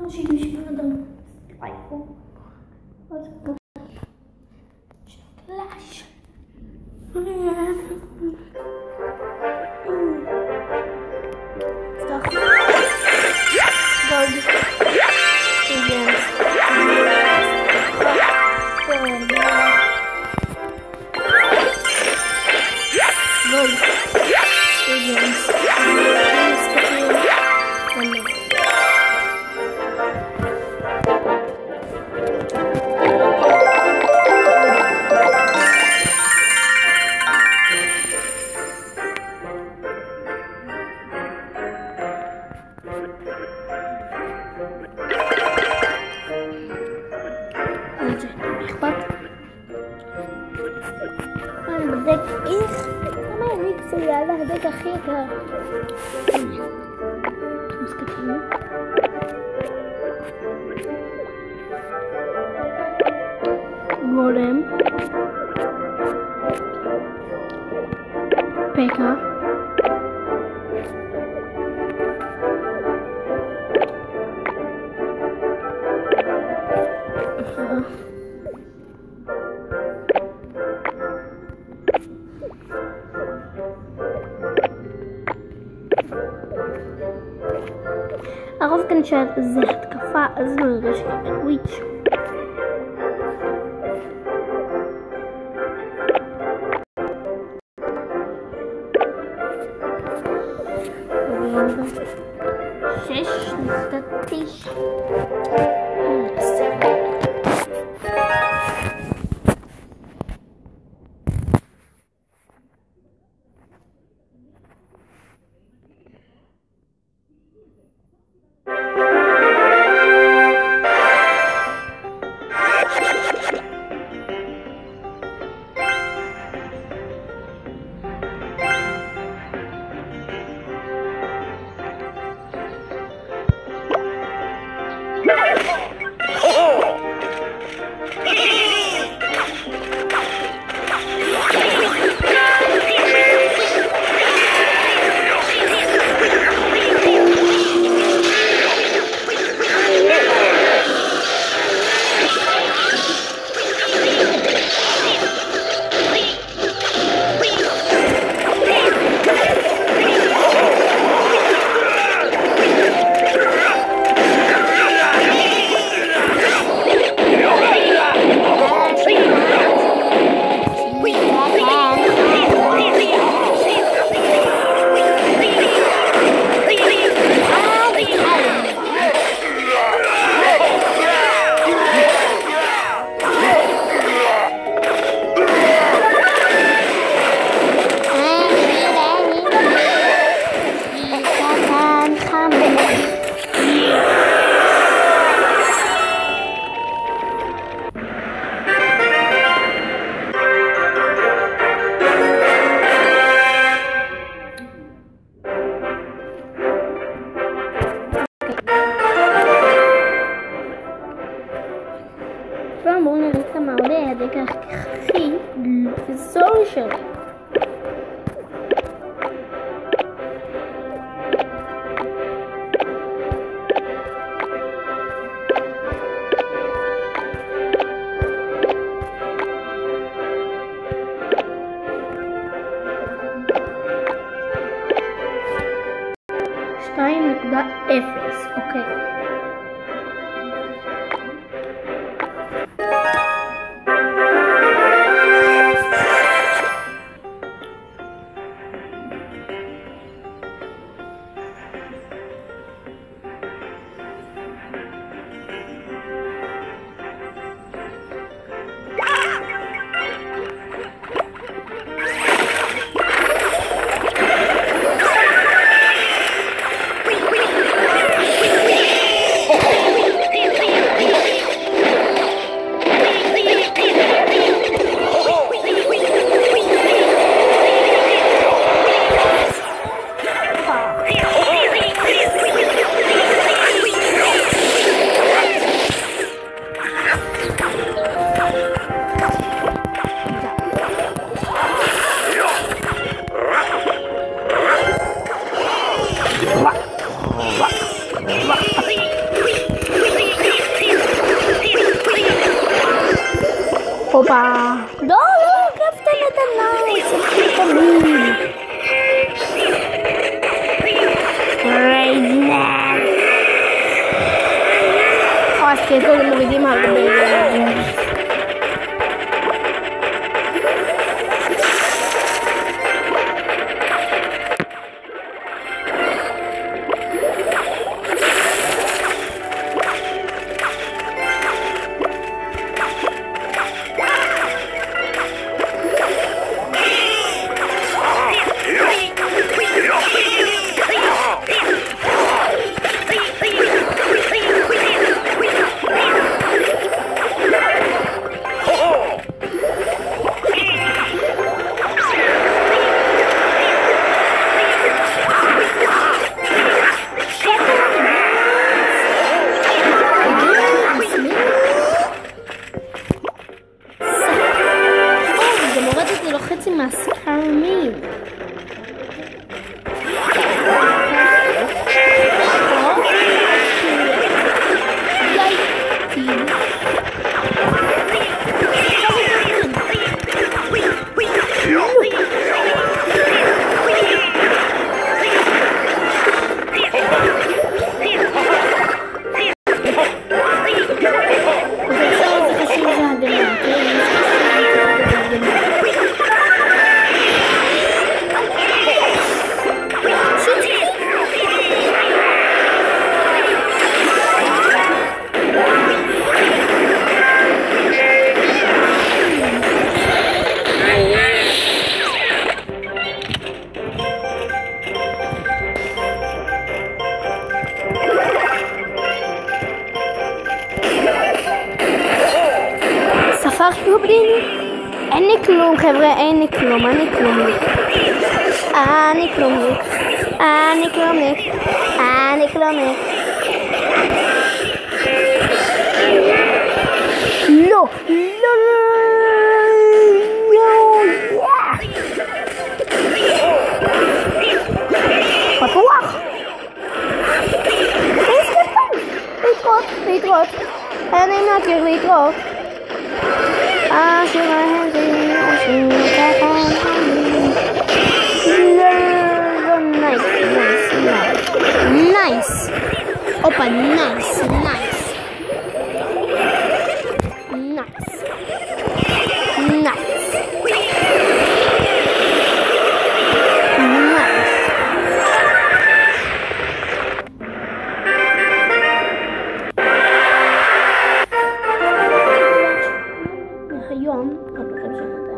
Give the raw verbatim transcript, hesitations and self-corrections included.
Achei que me mandou. Vai, pô. Relaxa. Stop. Dog. אני בדק איך, למה אני קצת יעלה הדק הכי יקר? מסתכלים גולם פקה הרוב כאן שזה התקפה, אז נראה שהיא וויץ' שש נתתי בואו נראה כמה עולה הדק הכי זול שלי. שתיים נקודה אפס, אוקיי. תמיד. ריידנר. או, אז כאילו מורידים הרבה. חצי מהסקרמים. אין לי כלום חבר'ה, אין לי כלום, אני כלומניק, אני כלומניק, אני כלומניק, אני כלומניק. לא, לא, לא, פתוח. להתראות, להתראות, אני מכיר להתראות. אשר ההזים עושים ככה. נייס, נייס, נייס. אופה, נייס, נייס. נייס. נייס. היום,